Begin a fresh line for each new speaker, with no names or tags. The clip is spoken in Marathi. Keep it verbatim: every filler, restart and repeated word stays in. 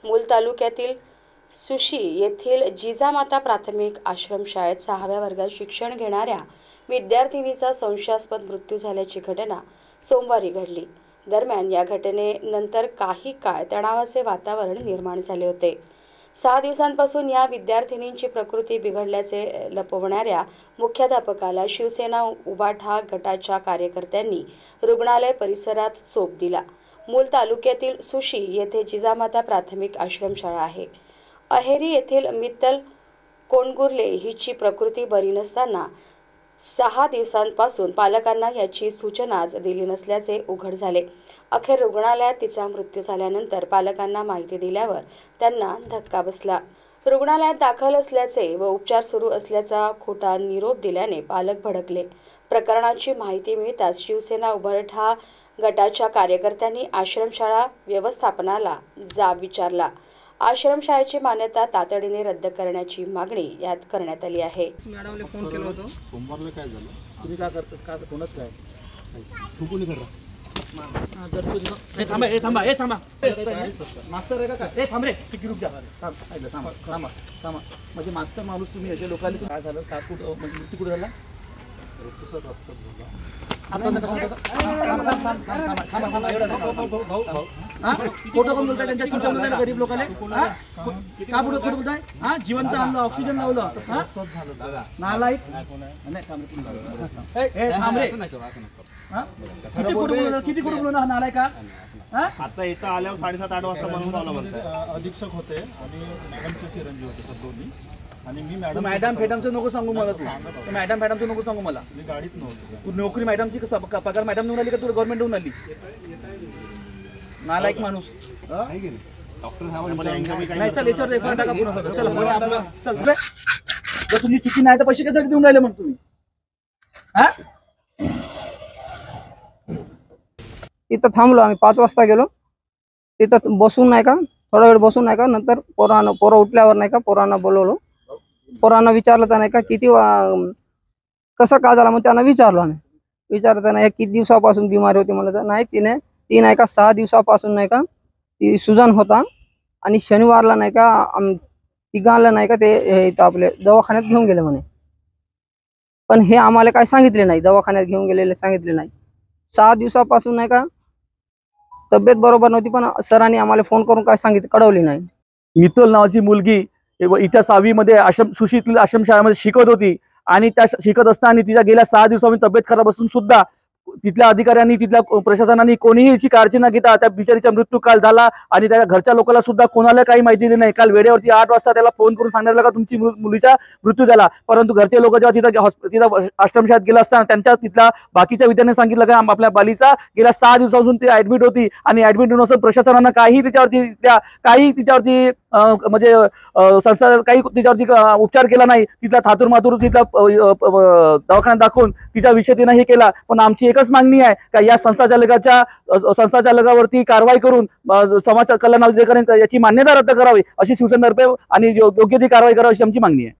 मूल तालुक्यातील सुशी येथील जिजामाता प्राथमिक आश्रमशाळेत सहाव्या वर्गात शिक्षण घेणाऱ्या विद्यार्थिनीचा संशयास्पद मृत्यू झाल्याची घटना सोमवारी घडली। दरम्यान या घटनेनंतर काही काळ तणावाचे वातावरण निर्माण झाले होते। सहा दिवसांपासून या विद्यार्थिनींची प्रकृती बिघडल्याचे लपवणाऱ्या मुख्याध्यापकाला शिवसेना उभाठा गटाच्या कार्यकर्त्यांनी रुग्णालय परिसरात चोप दिला। मूल तालुक्यातील सुशी येथे जिजामाता प्राथमिक आश्रमशाळा आहे। अहेरी येथील मित्तल कोंडगुर्ले हिची प्रकृती बरी नसताना सहा दिवसांपासून पालकांना याची सूचनाच दिली नसल्याचे उघड झाले। अखेर रुग्णालयात तिचा मृत्यू झाल्यानंतर पालकांना माहिती दिल्यावर त्यांना धक्का बसला। रुग्णालयात दाखल असल्याचे व उपचार सुरू असल्याचा खोटा निरोप दिल्याने पालक भडकले। प्रकरणाची माहिती मिळताच शिवसेना उभाठा गटाच्या कार्यकर्त्यांनी आश्रमशाळा व्यवस्थापनाला जाब विचारला। आश्रमशाळेची मान्यता तातडीने रद्द करण्याची मागणी यात करण्यात आली आहे।
मॅडमने फोन केला होता
सोमवारला काय झालं?
तुम्ही काय करता का कोणच काय
तू कोणी करा
हां तर ए थांबा ए थांबा ए थांबा मास्टर आहे का ए थांब रे किती रुपया थांब ऐकलं थांबा थांबा थांबा म्हणजे मास्टर माणूस तुम्ही याच्या लोकांनी काय झालं का कुठं म्हणजे मृत्यू कुठं झाला?
रक्तस्राव रक्त झाला।
फोटो कोण बोलताय त्यांच्या चुट्या बोलताय गरीब लोकांना का पुढे खोटं बोलताय? हा जिवंत आणलं ऑक्सिजन लावलं नालायक किती खोटं बोलला किती खोटं बोलला नालायक का?
आता इथं आल्यावर साडेसात आठ वाजता म्हणून आला म्हणतात।
अधीक्षक होते आणि मॅडमचे चिरंजीव होते सर दोन्ही आणि मी मॅडम
मॅडम फॅडमचं नको सांगू मला तू मॅडम फॅडमचं नको सांगू मला
मी गाडीत नव्हते।
तू नोकरी मॅडमची पगार मॅडम देऊन आली का तू गव्हर्नमेंट देऊन आली? नालायक माणूस नाही चल याच्यावर एफ आय आर टाका पुन्हा चल चल जर तुम्ही चुकी नाही तर पैसे कशासाठी देऊन राहिले मग तुम्ही? हा
तिथं थांबलो आम्ही पाच वाजता गेलो तिथं बसून नाही का थोडा वेळ बसून नाही का नंतर पोरानं पोरं उठल्यावर नाही का पोरांना बोलवलो। पोरांना विचारलं तर नाही का किती कसं का झालं मग त्यांना विचारलो आम्ही विचारलं तर नाही किती दिवसापासून बिमारी होती म्हणलं तर नाही तिने ती नाही का सहा दिवसापासून नाही का ती सुजन होता आणि शनिवारला नाही का तिघांना नाही का ते आपले दवाखान्यात घेऊन गेले म्हणे। पण हे आम्हाला काय सांगितले नाही दवाखान्यात घेऊन गेलेले सांगितले नाही। सहा दिवसापासून नाही का तब्येत बरोबर नव्हती पण सरांनी आम्हाला फोन करून काय सांगितलं कळवली नाही।
मित्तल नावाची मुलगी इथं सहावी मध्ये आश्रम सुशीतील आश्रमशाळेमध्ये शिकत होती आणि त्या शिकत असताना तिच्या गेल्या सहा दिवसांमध्ये तब्येत खराब असून सुद्धा तिथल्या अधिकाऱ्यांनी तिथल्या प्रशासनाने कोणीही याची काळजी न घेता त्या बिचारीचा मृत्यू काल झाला आणि त्या घरच्या लोकांना सुद्धा कोणाला काही माहिती दिली नाही। काल वेळेवरती आठ वाजता त्याला फोन करून सांगण्यात आलं का तुमची मुलीचा मृत्यू झाला, परंतु घरचे लोक जेव्हा तिथं तिथं आश्रमशाळेत गेला असताना त्यांच्या तिथल्या बाकीच्या विद्यार्थ्यांनी सांगितलं का आपल्या बालीचा गेल्या सहा दिवसापासून ती ऍडमिट होती आणि ऍडमिट होऊन प्रशासनानं काही तिच्यावरती त्या काही तिच्यावरती म्हणजे संस्था काही तिच्यावरती उपचार केला नाही। तिथला थातूर मातूर तिथला दवाखान्यात दाखवून तिचा विषय तिनं हे केला। पण आमची एकच मागणी आहे का या संस्थाचालकाच्या संस्थाचालकावरती कारवाई करून समाज कल्याण अधिकाऱ्यांनी याची मान्यता रद्द करावी अशी शिवसेनेतर्फे आणि योग्य ती कारवाई करावी अशी आमची मागणी आहे।